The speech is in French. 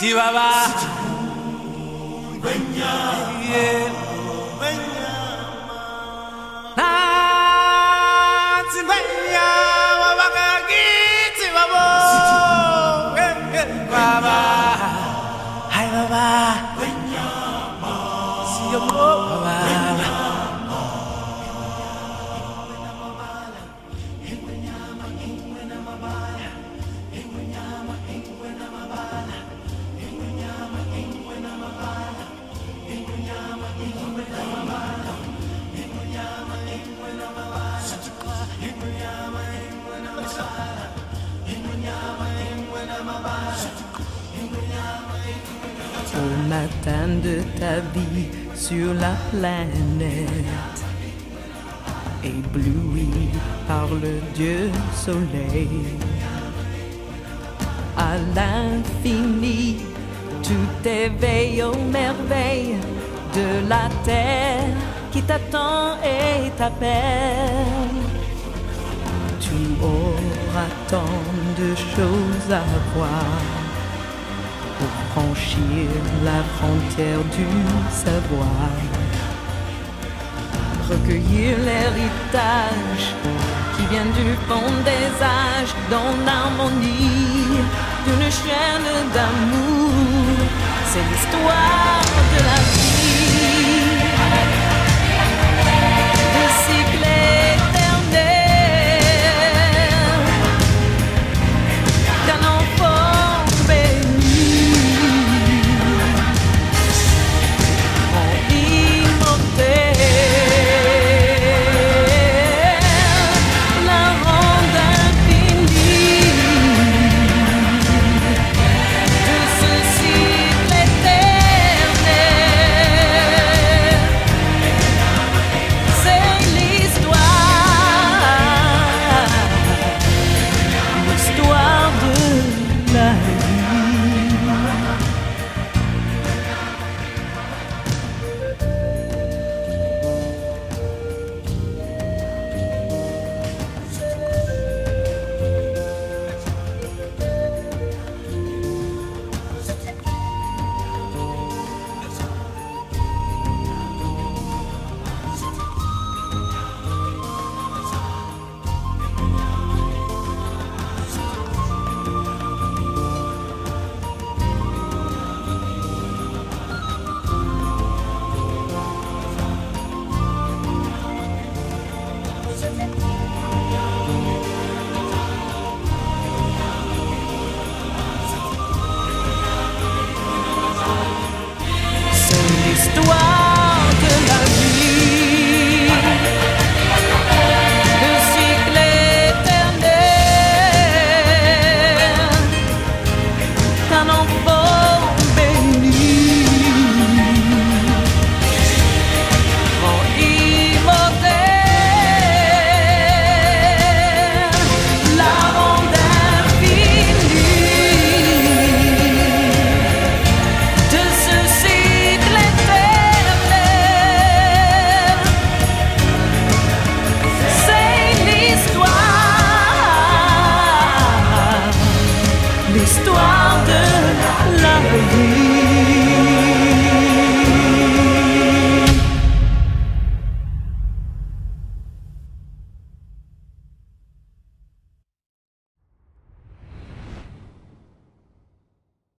Tibaba. Au matin de ta vie sur la planète, ébloui par le Dieu soleil, à l'infini, tout éveille aux merveilles de la terre qui t'attend et t'appelle. Tu auras tant de choses à voir pour franchir la frontière du savoir, recueillir l'héritage qui vient du fond des âges dans l'harmonie d'une chaîne d'amour. C'est l'histoire de la vie.